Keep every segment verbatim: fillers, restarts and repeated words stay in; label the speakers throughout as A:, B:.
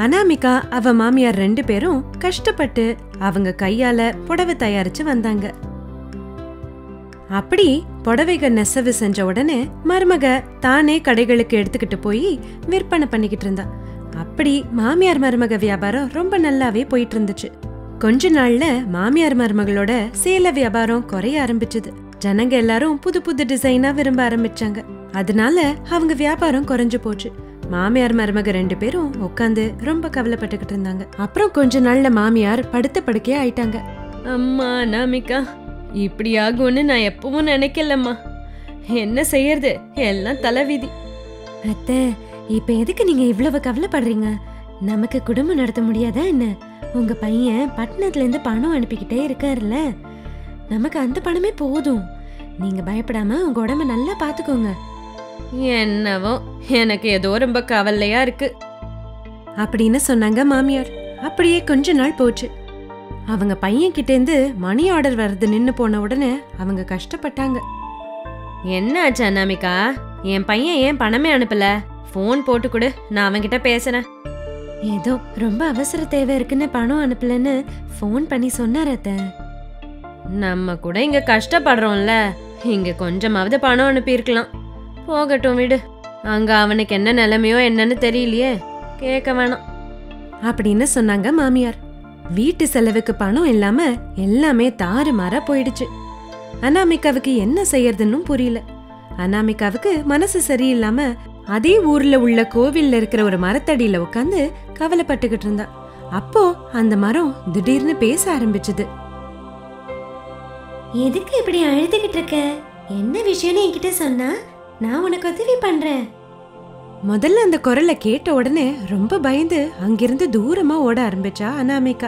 A: அனாமிகா அவ மாமியார் ரெண்டு பேரும் கஷ்டப்பட்டு அவங்க கையால புடவை தயாரிச்சு வந்தாங்க. அப்படி புடவைகள் நெசவு செஞ்ச உடனே மருமக தானே கடைகளுக்கு எடுத்துக்கிட்டு போய் விற்பனை பண்ணிக்கிட்டு இருந்தா. அப்படி மாமியார் மருமக வியாபாரம் ரொம்ப நல்லாவே போயிட்டு இருந்துச்சு. கொஞ்ச நாள்ல மாமியார் மருமகளோட சேலை வியாபாரம் குறைய ஆரம்பிச்சது. ஜனங்க எல்லாரும் புது புது டிசைனா விரும்ப ஆரம்பிச்சாங்க. அதனால அவங்க வியாபாரம் குறைஞ்சு போச்சு. மாமியார் மருமக ரெண்டு பேரும் உட்காந்து ரொம்ப கவலைப்பட்டுக்கிட்டு இருந்தாங்க. அப்புறம் கொஞ்ச நாள்ல மாமியார் படுத்த படுக்கையா ஆயிட்டாங்க.
B: அம்மா அனாமிகா, இப்படி ஆகும்னு நான் எப்பவும் நினைக்கலம்மா. என்ன செய்யறது, எல்லாம் தலைவிதி.
A: அத்தை, இப்ப எதுக்கு நீங்க இவ்வளவு கவலைப்படுறீங்க? நமக்கு குடும்பம் நடத்த முடியாதா என்ன? உங்க பையன் பட்டணத்துல இருந்து பணம் அனுப்பிக்கிட்டே இருக்காருல்ல, நமக்கு அந்த பணமே போதும். நீங்க பயப்படாம உங்க உடம்ப நல்லா பாத்துக்கோங்க.
B: என்னவோ எனக்கு ஏதோ ரொம்ப கவலையா இருக்கு
A: அப்படின்னு சொன்னாங்க மாமியார். அப்படியே கொஞ்ச நாள் போச்சு. அவங்க பையன் கிட்ட இருந்து மணி ஆர்டர் வர்றது நின்னு போன உடனே அவங்க கஷ்டப்பட்டாங்க.
B: என்ன ஆச்சு அனாமிகா? என் பையன் ஏன் பணமே அனுப்பல? போன் போட்டு கொடு, நான் அவன்கிட்ட பேசுறேன்.
A: ஏதோ ரொம்ப அவசர தேவை இருக்குன்னு பணம் அனுப்பலன்னு போன் பண்ணி சொன்னார் அத்தை.
B: நம்ம கூட இங்க கஷ்டப்படுறோம்ல, இங்க கொஞ்சமாவது பணம் அனுப்பி இருக்கலாம். போகட்டும் விடு, அங்க அவனுக்கு என்ன நிலைமையோ என்னன்னு தெரியலையே, கேட்க வேணாம்
A: அப்படின்னு சொன்னாங்க மாமியார். வீட்டு செலவுக்கு பணம் இல்லாம எல்லாமே தாறுமாறா போயிடுச்சு. அனாமிகாவுக்கு என்ன செய்யறதுன்னு புரியல. அனாமிகாவுக்கு மனசு சரியில்லாம அதே ஊர்ல உள்ள கோவில்ல இருக்கிற ஒரு மரத்தடியில உட்காந்து கவலைப்பட்டுக்கிட்டு இருந்தா. அப்போ அந்த மரம் திடீர்னு பேச ஆரம்பிச்சது. எதுக்கு இப்படி அழுதுகிட்டு இருக்க? என்ன விஷயம்னு என்கிட்ட சொன்னா நான் உனக்கு உதவி பண்றேன். முதல்ல அந்த குரலை கேட்ட உடனே ரொம்ப பயந்து அங்கிருந்து தூரமா ஓட ஆரம்பிச்சா அனாமிகா.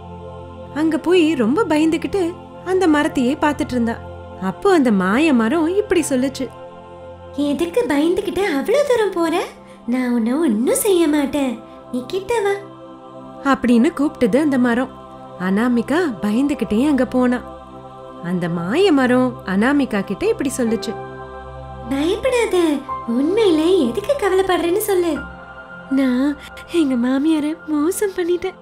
A: அங்க போய் ரொம்ப பயந்துகிட்டு அந்த மரத்தையே பாத்துட்டு இருந்தா. அப்போ அந்த மாய மரம் இப்படி சொல்லுச்சு. எதுக்கு பயந்துகிட்டு அவ்வளவு தூரம் போற? நான் உன்னை ஒன்னும் செய்ய மாட்டேன், நீ கிட்ட வா அப்படின்னு கூப்பிட்டது அந்த மரம். அனாமிகா பயந்துகிட்டே அங்க போனா. அந்த மாய மரம் அனாமிகா கிட்ட இப்படி சொல்லுச்சு. பயப்படாத, உண்மையில எதுக்கு கவலைப்படுறேன்னு சொல்லு. நான் எங்க மாமியார மோசம் பண்ணிட்டேன்.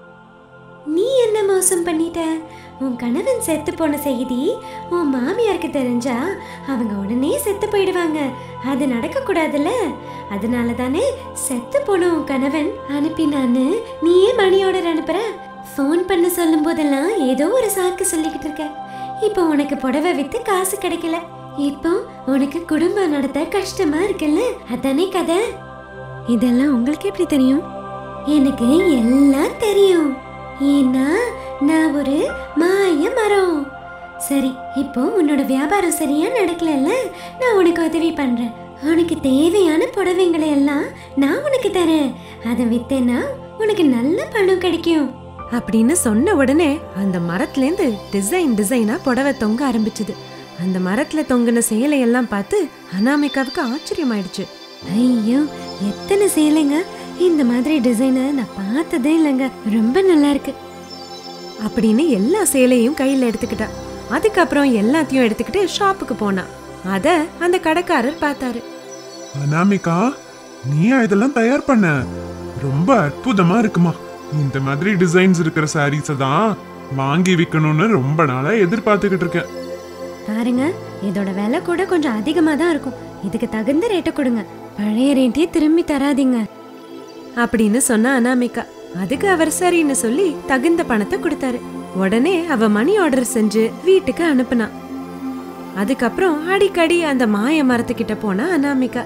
A: நீ என்ன மோசம் பண்ணிட்ட? உன் கணவன் செத்து போன செய்தி உன் மாமியாருக்கு தெரிஞ்சா அவங்க உடனே செத்து போயிடுவாங்க. அது நடக்க கூடாதுல்ல, அதனால தானே செத்து போன உன் கணவன் அனுப்பினான்னு நீயே மணி ஆர்டர் அனுப்புற. ஃபோன் பண்ண சொல்லும் போதெல்லாம் ஏதோ ஒரு சாக்கு சொல்லிக்கிட்டு இருக்க. இப்போ உனக்கு புடவை வித்து காசு கிடைக்கல, இப்போ உனக்கு குடும்பம் நடத்த கஷ்டமா இருக்குல்ல, அதானே கதை. இதெல்லாம் உங்களுக்கு எப்படி தெரியும்? எனக்கு எல்லாம் தெரியும், ஏன்னா நான் ஒரு மாய மரம். சரி, இப்போ உன்னோட வியாபாரம் சரியா நடக்கலல்ல, நான் உனக்கு உதவி பண்றேன். உனக்கு தேவையான புடவைங்களை எல்லாம் நான் உனக்கு தரேன். அதை வித்தேன்னா உனக்கு நல்ல பணம் கிடைக்கும் அப்படின்னு சொன்ன உடனே அந்த மரத்துல இருந்து டிசைன் டிசைனா புடவை தொங்க ஆரம்பிச்சது. அந்த மரத்துல தொங்கின சேலையெல்லாம் பார்த்து அனாமிகாவுக்கு ஆச்சரியமாயிடுச்சு. ஐயோ, எத்தனை சேலைங்க! இந்த மாதிரி டிசைனை நான் பார்த்ததே இல்லைங்க, ரொம்ப நல்லா இருக்கு அப்படின்னு எல்லா சேலையும் கையில எடுத்துக்கிட்டா. அதுக்கப்புறம் எல்லாத்தையும் எடுத்துக்கிட்டு ஷாப்புக்கு போனா. அத அந்த கடைக்காரர் பார்த்தாரு.
C: அனாமிகா, நீயா இதெல்லாம் தயார் பண்ண? ரொம்ப அற்புதமா இருக்குமா. இந்த மாதிரி டிசைன்ஸ் இருக்கிற சாரீஸை தான் வாங்கி விற்கணும்னு ரொம்ப நாளா எதிர்பார்த்துக்கிட்டு இருக்கேன்.
A: பாருங்க, இதோட விலை கூட கொஞ்சம் அதிகமா தான் இருக்கும். இதுக்கு தகுந்த ரேட்டை கொடுங்க, பழைய ரேட்டையே திரும்பி தராதீங்க அப்படின்னு சொன்ன அனாமிகா. அதுக்கு அவர் சரின்னு சொல்லி தகுந்த பணத்தை கொடுத்தாரு. உடனே அவ மணி ஆர்டர் செஞ்சு வீட்டுக்கு அனுப்புனா. அதுக்கப்புறம் அடிக்கடி அந்த மாய மரத்துக்கிட்ட போனா அனாமிகா.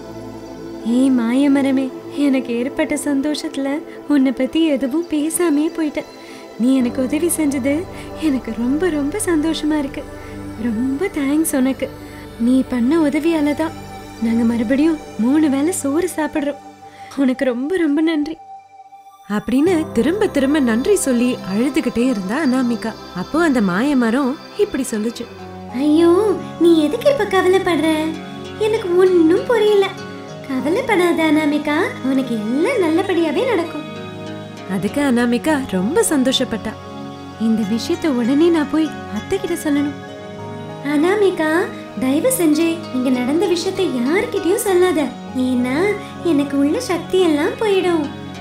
A: ஏய் மாய மரமே, எனக்கு ஏற்பட்ட சந்தோஷத்துல உன்னை பத்தி எதுவும் பேசாமே போயிட்ட. நீ எனக்கு உதவி செஞ்சது எனக்கு ரொம்ப ரொம்ப சந்தோஷமா இருக்கு. ரொம்ப தேங்க்ஸ் உனக்கு. நீ பண்ண உதவியால தான் நாங்க மறுபடியும் மூணு வேளை சோறு சாப்பிடுறோம். உனக்கு ரொம்ப ரொம்ப நன்றி அப்படின்னு திரும்ப திரும்ப நன்றி சொல்லி அழுதுகிட்டே இருந்தா அனாமிகா. அப்போ அந்த மாய மரம் இப்படி சொல்லுச்சு. ஐயோ, நீ எதுக்கு இப்ப கவலைப்படுற? எனக்கு ஒன்னும் புரியல. கவலைப்படாத அனாமிகா, உனக்கு எல்லாம் நல்லபடியாவே நடக்கும். அதுக்கு அனாமிகா ரொம்ப சந்தோஷப்பட்டா. இந்த விஷயத்த உடனே நான் போய் அத்தை கிட்ட சொல்லணும். அனாமிகா, தயவு செஞ்சு இங்க நடந்த விஷயத்தை யாருக்கிட்டயும் சொல்லாத, ஏன்னா எனக்கு உள்ள சக்தி எல்லாம் போயிடும்.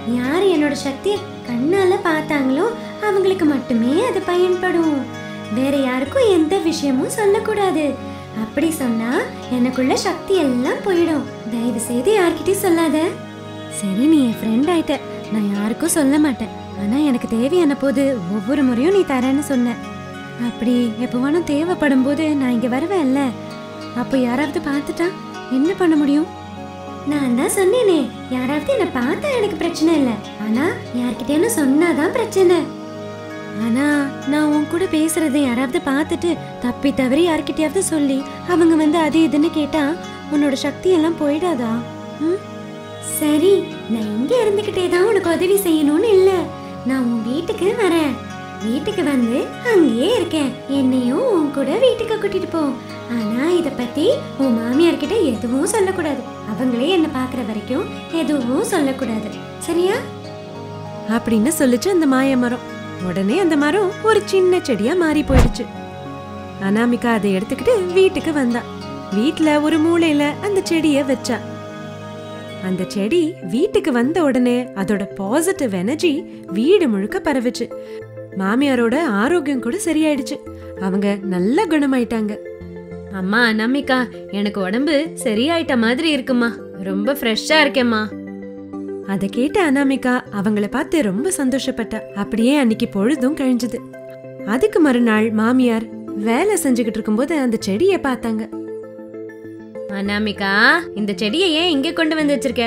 D: யார் என்னோட சக்தியை கண்ணால பார்த்தாங்களோ அவங்களுக்கு மட்டுமே அது பயன்படும். வேற யாருக்கும் எந்த விஷயமும் சொல்லக்கூடாது. அப்படி சொன்னா எனக்குள்ள சக்தி எல்லாம் போயிடும். தயவு செய்து யார்கிட்டயும் சொல்லாத. சரி, நீ என் ஃப்ரெண்ட் ஆயிட்ட, நான் யாருக்கும் சொல்ல மாட்டேன். ஆனா எனக்கு தேவையான போது ஒவ்வொரு முறையும் நீ தரேன்னு சொன்ன. அப்படி எப்பவானும் தேவைப்படும் போது நான் இங்க வருவேன்ல, அப்போ யாராவது பார்த்துட்டா என்ன பண்ண முடியும்? நான் தான் சொன்னேனே, யாராவது என்ன பார்த்தா எனக்கு பிரச்சனை இல்லை, ஆனா யார்கிட்டயும் சொன்னாதான் பிரச்சனை. ஆனா நான் உன் கூட பேசுறதை யாராவது பார்த்துட்டு தப்பி தவறி யார்கிட்டயாவது சொல்லி அவங்க வந்து அது இதுன்னு கேட்டா உன்னோட சக்தி எல்லாம் போயிடாதா? ம், சரி, நான் இங்க இருந்துகிட்டே தான் உனக்கு உதவி செய்யணும்னு இல்ல. நான் உன் வீட்டுக்கு வரேன். வீட்டுக்கு வந்து அங்கேயே இருக்கேன். என்னையும் உன் கூட வீட்டுக்கு கூட்டிட்டு போ. ஆனா இத பத்தி உன் மாமியார் கிட்ட எதுவும் சொல்லக்கூடாது. அவங்களே என்ன பாக்குற வரைக்கும் எதுவும் சொல்லக்கூடாது, சரியா?
A: அப்படின்னு சொல்லிச்சு அந்த மாய மரம். உடனே அந்த மரம் ஒரு சின்ன செடியா மாறி போயிடுச்சு. அனாமிகா அதை எடுத்துக்கிட்டு வீட்டுக்கு வந்தா. வீட்டுல ஒரு மூலையில அந்த செடிய வச்சா. அந்த செடி வீட்டுக்கு வந்த உடனே அதோட பாசிட்டிவ் எனர்ஜி வீடு முழுக்க பரவுச்சு. மாமியாரோட ஆரோக்கியம் கூட சரியாயிடுச்சு. அவங்க நல்ல குணமாயிட்டாங்க.
B: அம்மா அனாமிகா, எனக்கு உடம்பு சரியாயிட்ட மாதிரி இருக்குமா, ரொம்ப ஃப்ரெஷ்ஷா இருக்கேம்மா.
A: அதை கேட்ட அனாமிகா அவங்கள பார்த்து ரொம்ப சந்தோஷப்பட்டா. அப்படியே அன்னைக்கு பொழுதும் கழிஞ்சது. அதுக்கு மறுநாள் மாமியார் வேலை செஞ்சுக்கிட்டு இருக்கும்போது அந்த செடியை பார்த்தாங்க.
B: அனாமிகா, இந்த செடியை ஏன் இங்க கொண்டு வந்து வச்சிருக்க?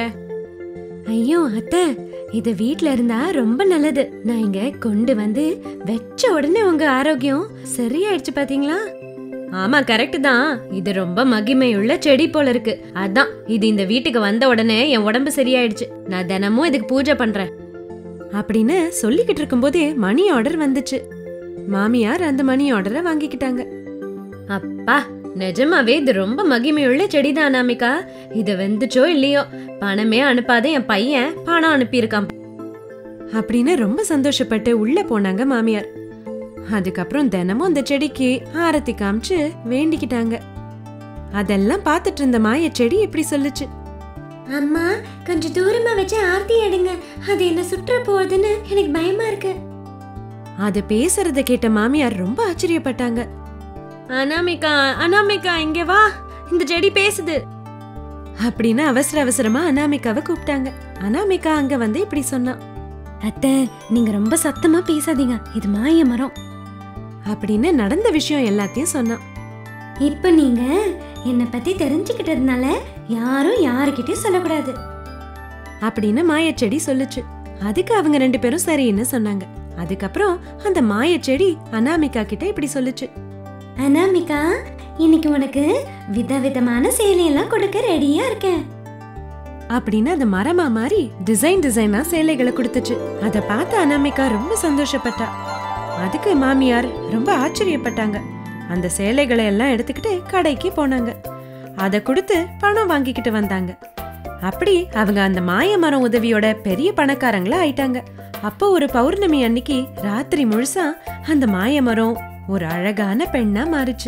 D: ஐயோ அத்தை, இது வீட்ல இருந்தா ரொம்ப நல்லது. நான் இங்க கொண்டு வந்து வச்ச உடனே உங்க ஆரோக்கியம் சரியாயிடுச்சு பாத்தீங்களா?
B: ஆமா, கரெக்ட் தான். இது ரொம்ப மகிமையுள்ள செடி போல இருக்கு. அதான் இது இந்த வீட்டுக்கு வந்த உடனே என் உடம்பு சரியாயிடுச்சு. நான் தினமும் இதுக்கு பூஜை பண்றேன்
A: அப்படின்னு சொல்லிக்கிட்டு இருக்கும்போதே மணி ஆர்டர் வந்துச்சு. மாமியார் அந்த மணி ஆர்டரை வாங்கிக்கிட்டாங்க.
B: அப்பா, நிஜமாவே இது ரொம்ப மகிமையுள்ள செடிதான் அனாமிகா. இது வெந்துச்சோ இல்லையோ, பணமே அனுப்பாத என் பையன் பணம் அனுப்பியிருக்கான்
A: அப்படின்னு ரொம்ப சந்தோஷப்பட்டு உள்ள போனாங்க மாமியார். அதுக்கப்புறம் தினமும் அந்த செடிக்கு ஆரத்தி காமிச்சு வேண்டிக்கிட்டாங்க. அதெல்லாம் பார்த்துட்டு இருந்த மாய செடி இப்படி சொல்லுச்சு.
D: அம்மா, கொஞ்சம் தூரமா வச்சு ஆர்த்தி எடுங்க, அது என்ன சுற்ற போகுதுன்னு எனக்கு பயமா இருக்கு.
A: அது பேசுறத கேட்ட மாமியார் ரொம்ப ஆச்சரியப்பட்டாங்க.
B: அனாமிகா, அனாமிகா இங்க வா, இந்த செடி பேசுது
A: அப்படின்னு அவசர அவசரமா அனாமிகாவை கூப்பிட்டாங்க. அனாமிகா அங்க வந்து இப்படி சொன்னா.
D: அத்தை, நீங்க ரொம்ப சத்தமா பேசாதீங்க, இது மாய மரம்
A: அப்படின்னு நடந்த விஷயம் எல்லாத்தையும் சொன்னான்.
D: இப்ப நீங்க என்ன பத்தி தெரிஞ்சுக்கிட்டதுனால யாரும் யாருக்கிட்டையும் சொல்லக்கூடாது
A: அப்படின்னு மாயச்செடி சொல்லுச்சு. அதுக்கு அவங்க ரெண்டு பேரும் சரின்னு சொன்னாங்க. அதுக்கப்புறம் அந்த மாயச்செடி அனாமிகா கிட்ட இப்படி சொல்லுச்சு.
D: அனாமிகா, இன்னைக்கு உனக்கு விதவிதமான சேலையெல்லாம் கொடுக்க ரெடியா இருக்கேன்
A: அப்படின்னு அந்த மரமா மாதிரி டிசைன் டிசைனா சேலைகளை கொடுத்துச்சு. அதை பார்த்து அனாமிகா ரொம்ப சந்தோஷப்பட்டா. அதுக்கு மாமியார் ரொம்ப ஆச்சரியப்பட்டாங்க. அந்த சேலைகளை எல்லாம் எடுத்துக்கிட்டு கடைக்கு போனாங்க. அதை கொடுத்து பணம் வாங்கிக்கிட்டு வந்தாங்க. அப்படி அவங்க அந்த மாய மரம் உதவியோட பெரிய பணக்காரங்களா ஆயிட்டாங்க. அப்போ ஒரு பௌர்ணமி அன்னைக்கு ராத்திரி முழுசா அந்த மாய மரம் ஒரு அழகான பெண்ணா மாறிச்சு.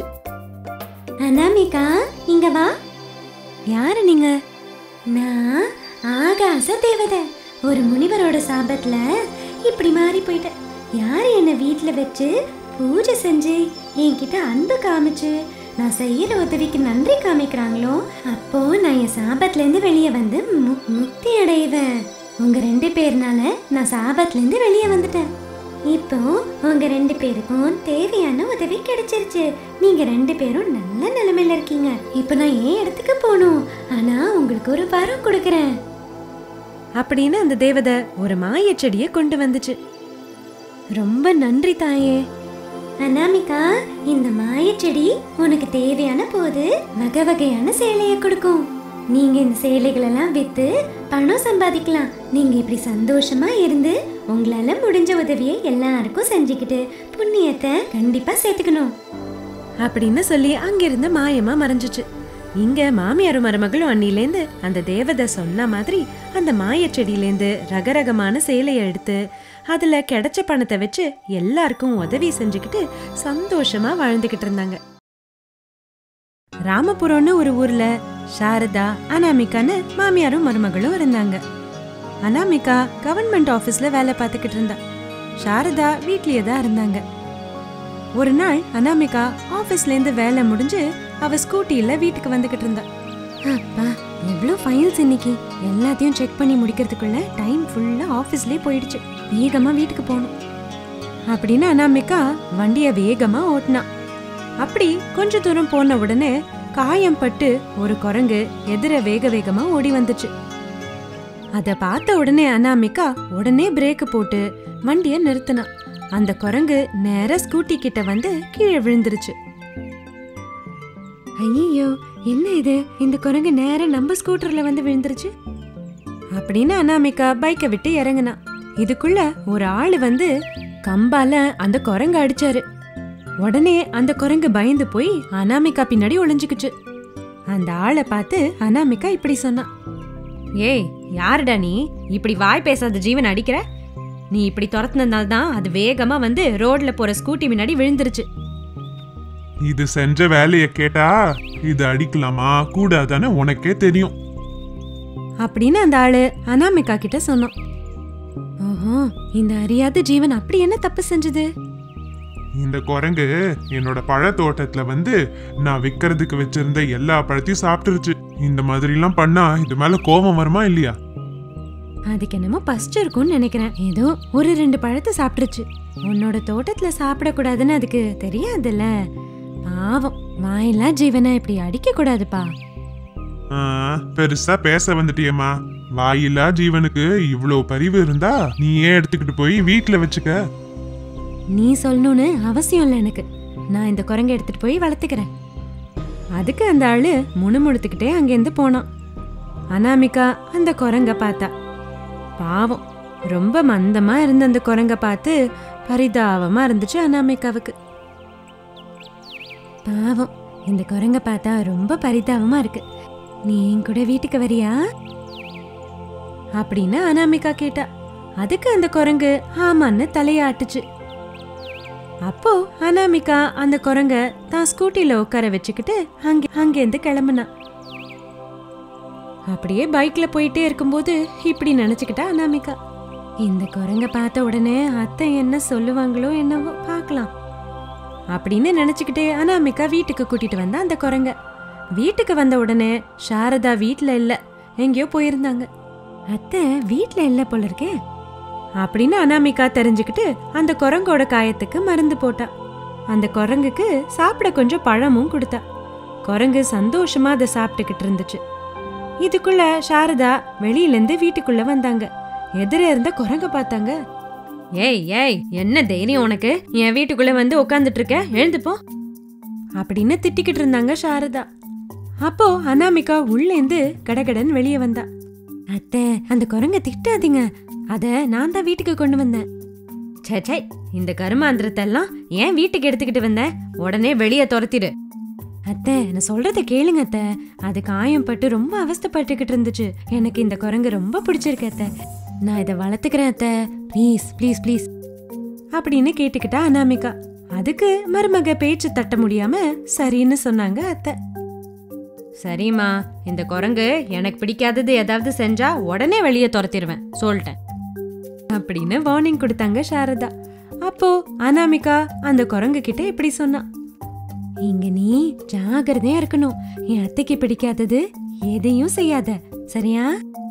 D: அனாமிகா, இங்க வா.
A: யாரு நீங்க?
D: நான் ஆகாச தேவதை. ஒரு முனிவரோட சாபத்துல இப்படி மாறி போயிட்டேன். யாரு என்ன வீட்டுல வச்சு பூஜை செஞ்சு என்கிட்ட அன்பு காமிச்சு நான் செய்யற உதவிக்கு நன்றி காமிக்கிறாங்களோ, அப்போ நான் என் சாபத்துல இருந்து வெளியே வந்து மு- முக்தி அடைவேன். உங்க ரெண்டு பேர்னால நான் சாபத்துல இருந்து வெளியே வந்துட்டேன். இப்போ உங்க ரெண்டு பேருக்கும் தேவையான உதவி கிடைச்சிருச்சு. நீங்க ரெண்டு பேரும் நல்ல நிலைமையில இருக்கீங்க. இப்போ நான் ஏன் இடத்துக்கு போகணும், ஆனா உங்களுக்கு ஒரு வரம் கொடுக்கறேன்
A: அப்படின்னு அந்த தேவதை ஒரு மாய செடியை கொண்டு வந்துச்சு.
D: ரொம்ப நன்றி தாயே. அனாமிகா, இந்த மாயச்செடி உனக்கு தேவையான போது வகை வகையான சேலையை கொடுக்கும். நீங்க இந்த சேலைகள் எல்லாம் வித்து பணம் சம்பாதிக்கலாம். நீங்க இப்படி சந்தோஷமா இருந்து உங்களால முடிஞ்ச உதவியை எல்லாருக்கும் செஞ்சுக்கிட்டு புண்ணியத்தை கண்டிப்பா சேர்த்துக்கணும்
A: அப்படின்னு சொல்லி அங்கிருந்து மாயமா மறைஞ்சிச்சு. இங்க மாமியாரும் மருமகளும் அன்னிலேந்து அந்த தேவதை சொன்ன மாதிரி அந்த மாய செடியிலேந்து ரகரகமான சேலையை எடுத்து அதுல கிடைச்ச பணத்தை வச்சு எல்லாருக்கும் உதவி செஞ்சுக்கிட்டு சந்தோஷமா வாழ்ந்துகிட்டு இருந்தாங்க. ராமபுரம்னு ஒரு ஊர்ல சாரதா, அனாமிகான்னு மாமியாரும் மருமகளும் இருந்தாங்க. அனாமிகா கவர்மெண்ட் ஆபீஸ்ல வேலை பார்த்துக்கிட்டு இருந்தா. சாரதா வீட்லயே தான் இருந்தாங்க. ஒரு நாள் அனாமிகா ஆபீஸ்ல இருந்து வேலை முடிஞ்சு அவ ஸ்கூட்டில வீட்டுக்கு வந்துகிட்டு இருந்தா. அப்பா, எவ்வளவு ஃபைல்ஸ் இன்னைக்கு! எல்லாத்தையும் செக் பண்ணி முடிக்கிறதுக்குள்ள டைம் ஃபுல்லா ஆபீஸ்லயே போயிடுச்சு. வேகமா வீட்டுக்கு போகணும் அப்படின்னு அனாமிகா வண்டிய வேகமா ஓட்டினா. அப்படி கொஞ்ச தூரம் போன உடனே காயம் பட்டு ஒரு குரங்கு எதிர வேக வேகமா ஓடி வந்துச்சு. அத பார்த்த உடனே அனாமிகா உடனே பிரேக் போட்டு வண்டிய நிறுத்தினா. அந்த குரங்கு நேரா ஸ்கூட்டி கிட்ட வந்து கீழே விழுந்துருச்சு. ஐயோ, என்ன இது? இந்த குரங்கு நேரா நம்ம ஸ்கூட்டர்ல வந்து விழுந்துருச்சு அப்படின்னு அனாமிகா பைக்கை விட்டு இறங்குனா. இதுக்குள்ள ஒரு ஆளு வந்து கம்பால அந்த குரங்கு அடிச்சாரு. உடனே அந்த குரங்கு பயந்து போய் அனாமிகா பின்னாடி ஒளிஞ்சுக்குச்சு. அந்த ஆளை பார்த்து அனாமிகா இப்படி சொன்னா.
B: ஏய், யாருடா நீ? இப்படி வாய் பேசாத ஜீவன் அடிக்கிற? நீ இப்படி துரத்துனதுனால தான் அது வேகமா வந்து ரோட்ல போற ஸ்கூட்டி முன்னாடி விழுந்துருச்சு.
C: இது செஞ்ச வேலைய கேட்டா இது அடிக்கலாமா கூடாதான்னு உனக்கே தெரியும்
A: அப்படின்னு அந்த ஆளு அனாமிகா கிட்ட சொன்னான். ஓஹோ, இந்த அறியாத ஜீவன் அப்படி என்ன தப்பு செஞ்சது?
C: இந்த குரங்கு என்னோட பழ தோட்டத்துல வந்து நான் விக்கிறதுக்கு வச்சிருந்த எல்லா பழத்தையும் சாப்பிட்டுருச்சு. இந்த மாதிரி எல்லாம் பண்ணா இது மேல கோபம் வருமா இல்லையா?
A: அதுக்கு என்னமோ பஸ்ட் இருக்கும்னு நினைக்கிறேன். ஏதோ ஒரு ரெண்டு பழத்தை சாப்பிட்டுருச்சு. உன்னோட தோட்டத்துல சாப்பிடக்கூடாதுன்னு அதுக்கு தெரியாதுல்ல. பாவம், வாயில்லா ஜீவனை இப்படி அடிக்க கூடாதுப்பா.
C: பெருசா பேச வந்துட்டியம்மா. வாயில்லா ஜீவனுக்கு இவ்வளவு பரிவு இருந்தா நீயே எடுத்துக்கிட்டு போய் வீட்டுல வச்சுக்க.
A: நீ சொல்லணும்னு அவசியம் இல்லை எனக்கு. நான் இந்த குரங்கை எடுத்துட்டு போய் வளர்த்துக்கிறேன். அதுக்கு அந்த ஆளு முணுமுணுத்துக்கிட்டே அங்கேருந்து போனான். அனாமிகா அந்த குரங்க பார்த்தா. பாவம், ரொம்ப மந்தமா இருந்த அந்த குரங்க பார்த்து பரிதாபமா இருந்துச்சு அனாமிகாவுக்கு. பாவம், இந்த குரங்க பார்த்தா ரொம்ப பரிதாபமா இருக்கு. நீ என் கூட வீட்டுக்கு வரியா அப்படின்னு அனாமிகா கேட்டா. அதுக்கு அந்த குரங்கு ஆமான்னு தலையாட்டுச்சு. அப்போ அனாமிகா அந்த குரங்க தான் ஸ்கூட்டில உட்கார வச்சுக்கிட்டு அங்கே அங்கேருந்து கிளம்புனா. அப்படியே பைக்ல போயிட்டே இருக்கும்போது இப்படி நினைச்சுக்கிட்டா அனாமிகா. இந்த குரங்க பார்த்த உடனே அத்தை என்ன சொல்லுவாங்களோ என்னவோ பார்க்கலாம் அப்படின்னு நினைச்சுக்கிட்டே அனாமிகா வீட்டுக்கு கூட்டிட்டு வந்தா அந்த குரங்க. வீட்டுக்கு வந்த உடனே சாரதா வீட்டுல இல்ல, எங்கேயோ போயிருந்தாங்க. அத்தை வீட்டுல இல்ல போல இருக்கே அப்படின்னு அனாமிகா தெரிஞ்சுக்கிட்டு அந்த குரங்கோட காயத்துக்கு மருந்து போட்டா. அந்த குரங்குக்கு சாப்பிட கொஞ்சம் பழமும் கொடுத்தா. குரங்கு சந்தோஷமா அதை சாப்பிட்டுக்கிட்டு இருந்துச்சு. இதுக்குள்ள சாரதா வெளியில இருந்து வீட்டுக்குள்ள வந்தாங்க. எதிர இருந்த குரங்க பார்த்தாங்க.
B: ஏய் ஏய், என்ன தைரியம் உனக்கு? என் வீட்டுக்குள்ள வந்து உட்காந்துட்டு இருக்க, எழுந்துப்போ
A: அப்படின்னு திட்டிக்கிட்டு இருந்தாங்க சாரதா. அப்போ அனாமிகா உள்ள இருந்து கடகடன் வெளியே வந்தா. அத்தை, அந்த குரங்க திட்டாதீங்க, அத நான் தான் வீட்டுக்கு கொண்டு வந்தேன்.
B: சே, இந்த கருமாந்திரத்தெல்லாம் ஏன் வீட்டுக்கு எடுத்துக்கிட்டு வந்த? உடனே வெளியே துரத்திடு.
A: அத்தை, நான் சொல்றத கேளுங்க அத்தை. அது காயம் பட்டு ரொம்ப அவஸ்தைப்பட்டுக்கிட்டு இருந்துச்சு. எனக்கு இந்த குரங்கு ரொம்ப பிடிச்சிருக்கு அத்தை. நான் இதை வளர்த்துக்கிறேன் அத்தை. ப்ளீஸ் ப்ளீஸ் ப்ளீஸ் அப்படின்னு கேட்டுக்கிட்டா அனாமிகா. அதுக்கு மருமக பேச்சு தட்ட முடியாம சரின்னு சொன்னாங்க அத்தை.
B: சரிம்மா, இந்த குரங்கு எனக்கு பிடிக்காதது ஏதாவது செஞ்சா உடனே வெளியே துரத்திடுவேன், சொல்லிட்டேன்
A: அப்படின்னு வார்னிங் கொடுத்தாங்க சாரதா. அப்போ அனாமிகா அந்த குரங்கு கிட்ட இப்படி சொன்னா. இங்க நீ ஜாகிரதையா இருக்கணும். என் அத்தைக்கு பிடிக்காதது எதையும் செய்யாத, சரியா?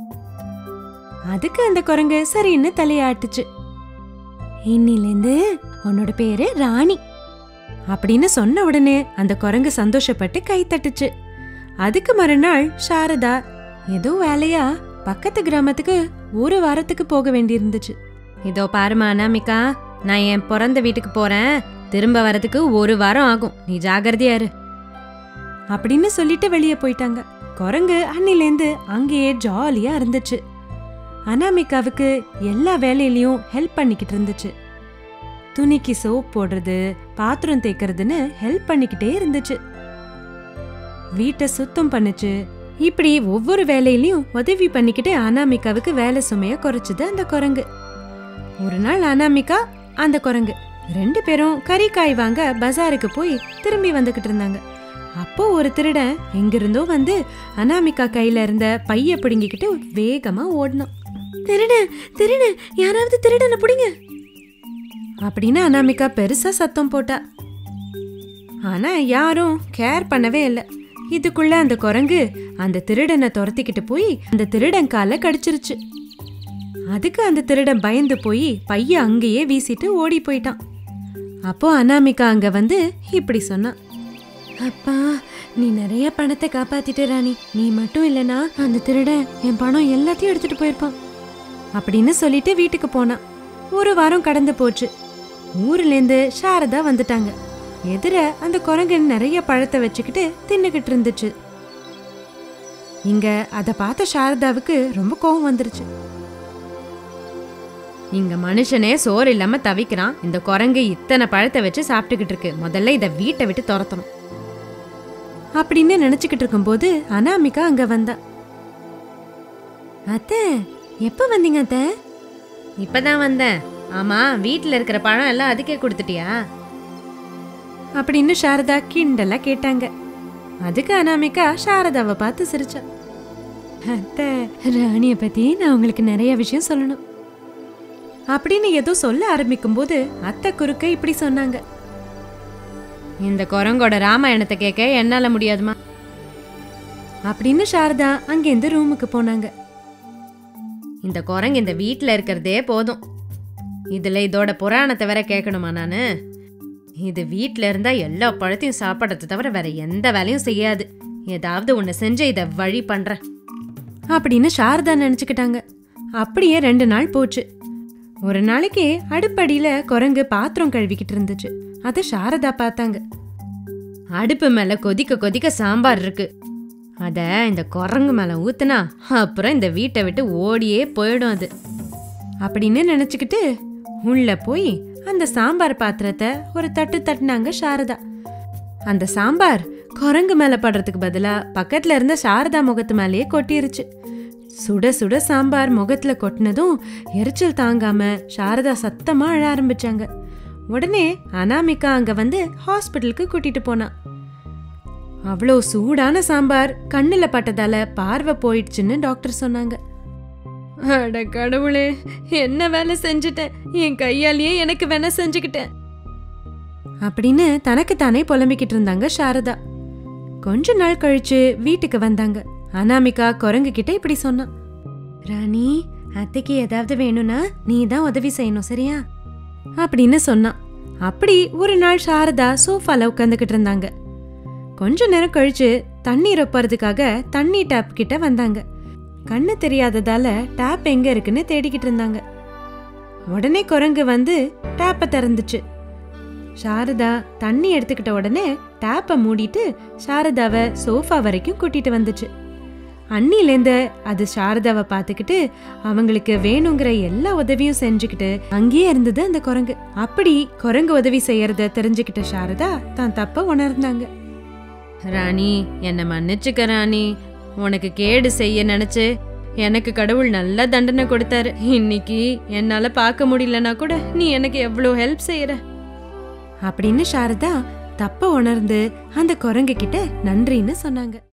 A: அதுக்கு அந்த குரங்கு சரின்னு தலையாட்டுச்சு. இன்னிலிருந்து உன்னோட பேரு ராணி அப்படின்னு சொன்ன உடனே அந்த குரங்கு சந்தோஷப்பட்டு கை தட்டுச்சு. அதுக்கு மறுநாள் சாரதா ஏதோ வேலையா பக்கத்து கிராமத்துக்கு ஒரு வாரத்துக்கு போக வேண்டியிருந்துச்சு.
B: இதோ பாருமா அனாமிகா, நான் என் பிறந்த வீட்டுக்கு போறேன். திரும்ப வரதுக்கு ஒரு வாரம் ஆகும், நீ ஜாகிரதையா இரு
A: அப்படின்னு சொல்லிட்டு வெளியே போயிட்டாங்க. குரங்கு அன்னிலேந்து அங்கேயே ஜாலியா இருந்துச்சு. அனாமிகாவுக்கு எல்லா வேலையிலயும் ஹெல்ப் பண்ணிக்கிட்டு இருந்துச்சு. துணிக்கு சோப் போடுறது, பாத்திரம் தேய்க்கிறதுன்னு ஹெல்ப் பண்ணிக்கிட்டே இருந்துச்சு. வீட்டை சுத்தம் பண்ணுச்சு. இப்படி ஒவ்வொரு வேலையிலயும் உதவி பண்ணிக்கிட்டு அனாமிகாவுக்கு வேலை சுமைய குறைச்சது அந்த குரங்கு. ஒரு நாள் அனாமிகா அந்த குரங்கு ரெண்டு பேரும் கறிக்காய் வாங்க பஜாருக்கு போய் திரும்பி வந்துகிட்டு இருந்தாங்க. அப்போ ஒரு திருடன் எங்கிருந்தோ வந்து அனாமிகா கையில இருந்த பைய பிடுங்கிக்கிட்டு வேகமா ஓடினான். திருட திருட யாராவது திருடனை பிடிங்க அப்படின்னு அனாமிகா பெருசா சத்தம் போட்டா. ஆனா யாரும் கேர் பண்ணவே இல்லை. இதுக்குள்ள அந்த குரங்கு அந்த திருடனை துரத்திக்கிட்டு போய் அந்த திருடன் கால கடிச்சிருச்சு. அதுக்கு அந்த திருடன் பயந்து போய் பைய அங்கேயே வீசிட்டு ஓடி போயிட்டான். அப்போ அனாமிகா அங்க வந்து இப்படி சொன்னான், அப்பா நீ நிறைய பணத்தை காப்பாத்திட்டு ராணி, நீ மட்டும் இல்லனா அந்த திருடன் என் பணம் எல்லாத்தையும் எடுத்துட்டு போயிருப்பான் அப்படின்னு சொல்லிட்டு வீட்டுக்கு போனான். ஒரு வாரம் கடந்து போச்சு. ஊர்ல இருந்து சாரதா வந்துட்டாங்க. எதிர அந்த குரங்கு நிறைய பழத்தை வச்சுக்கிட்டு தின்னுகிட்டு இருந்துச்சு. இங்க அத பார்த்த சாரதாவுக்கு ரொம்ப கோவம் வந்துருச்சு.
B: இங்க மனுஷனே சோறு இல்லாம தவிக்கிறான், இந்த குரங்கு இத்தனை பழத்தை வச்சு சாப்பிட்டுக்கிட்டு இருக்கு, முதல்ல இத வீட்டை விட்டு துரத்தணும்
A: அப்படின்னு நினைச்சுக்கிட்டு இருக்கும்போது அனாமிகா அங்க வந்தா. அத்தை எப்ப வந்தீங்க அத்தை?
B: இப்பதான் வந்தேன். ஆமா, வீட்டுல இருக்கிற பழம் எல்லாம் அதுக்கே கொடுத்துட்டியா
A: அப்படின்னு சாரதா கிண்டலா கேட்டாங்க. அதுக்கு அனாமிகா சாரதாவை பார்த்து சிரிச்சா. அத்தை ராணிய பத்தி நான் உங்களுக்கு நிறைய விஷயம் சொல்லணும் அப்படின்னு ஏதோ சொல்ல ஆரம்பிக்கும் போது அத்தை குறுக்க இப்படி சொன்னாங்க,
B: இந்த குரங்கோட ராமாயணத்தை கேட்க என்னால முடியாதுமா
A: அப்படின்னு சாரதா அங்கிருந்து ரூமுக்கு போனாங்க.
B: இந்த குரங்கு இந்த வீட்டுல இருக்கிறதே போதும், இதுல இதோட புராணத்தை வேற கேட்கணுமா நானு? இது வீட்டுல இருந்தா எல்லா பழத்தையும் சாப்பிடறத தவிர வேற எந்த வேலையும் செய்யாது. ஏதாவது ஒண்ணு செஞ்சு இத வழி பண்றேன்
A: அப்படின்னு சாரதா நினைச்சுக்கிட்டாங்க. அப்படியே ரெண்டு நாள் போச்சு. ஒரு நாளைக்கு அடுப்படியில குரங்கு பாத்திரம் கழுவிக்கிட்டு இருந்துச்சு. அத சாரதா பார்த்தாங்க.
B: அடுப்பு மேல கொதிக்க கொதிக்க சாம்பார் இருக்கு, அத இந்த குரங்கு மேல ஊத்துனா அப்புறம் இந்த வீட்டை விட்டு ஓடியே போயிடும் அது
A: அப்படின்னு நினைச்சுக்கிட்டு உள்ள போய் அந்த சாம்பார் பாத்திரத்தை ஒரு தட்டு தட்டுனாங்க சாரதா. அந்த சாம்பார் குரங்கு மேல படுறதுக்கு பதிலா பக்கத்துல இருந்த சாரதா முகத்து மேலேயே கொட்டிருச்சு. சுட சுட சாம்பார் முகத்துல கொட்டினதும் எரிச்சல் தாங்காம சாரதா சத்தமா அழ ஆரம்பிச்சாங்க. உடனே அனாமிகா அங்க வந்து ஹாஸ்பிட்டலுக்கு கூட்டிட்டு போனா. அவ்வளோ சூடான சாம்பார் கண்ணுல பட்டதால பார்வை போயிடுச்சுன்னு டாக்டர் சொன்னாங்க. அட கடவுளே, என்ன வேலை செஞ்சுட்டேன், என் கையாலேயே எனக்கு வேணா செஞ்சுக்கிட்டேன் அப்படின்னு தனக்கு தானே புலம்பிக்கிட்டு இருந்தாங்க சாரதா. கொஞ்ச நாள் கழிச்சு வீட்டுக்கு வந்தாங்க. அனாமிகா குரங்கு கிட்ட இப்படி சொன்னா, ராணி அத்தைக்கு ஏதாவது வேணும்னா நீ தான் உதவி செய்யணும் சரியா அப்படின்னு சொன்னான். அப்படி ஒரு நாள் சாரதா சோஃபால உட்காந்துக்கிட்டு இருந்தாங்க. கொஞ்ச நேரம் கழிச்சு தண்ணீர் ஒப்பறதுக்காக தண்ணி டேப் கிட்ட வந்தாங்க. கண்ணு தெரியாததால டேப் எங்க இருக்குன்னு தேடிக்கிட்டு இருந்தாங்க. உடனே குரங்கு வந்து டேப்பை திறந்துச்சு. சாரதா தண்ணி எடுத்துக்கிட்ட உடனே டேப்பை மூடிட்டு சாரதாவை சோஃபா வரைக்கும் கூட்டிட்டு வந்துச்சு. அன்னிலேருந்து அது சாரதாவை பார்த்துக்கிட்டு அவங்களுக்கு வேணுங்கிற எல்லா உதவியும் செஞ்சுக்கிட்டு அங்கேயே இருந்தது அந்த குரங்கு. அப்படி குரங்கு உதவி செய்யறத தெரிஞ்சுக்கிட்ட சாரதா தான் தப்ப உணர்ந்தாங்க.
B: ராணி, என்ன மன்னிச்சுக்க ராணி, உனக்கு கேடு செய்ய நினைச்சு எனக்கு கடவுள் நல்ல தண்டனை கொடுத்தாரு. இன்னைக்கு என்னால பார்க்க முடியலன்னா கூட நீ எனக்கு எவ்வளவு ஹெல்ப் செய்யற
A: அப்படின்னு சாரதா தப்ப உணர்ந்து அந்த குரங்கு கிட்ட நன்றின்னு சொன்னாங்க.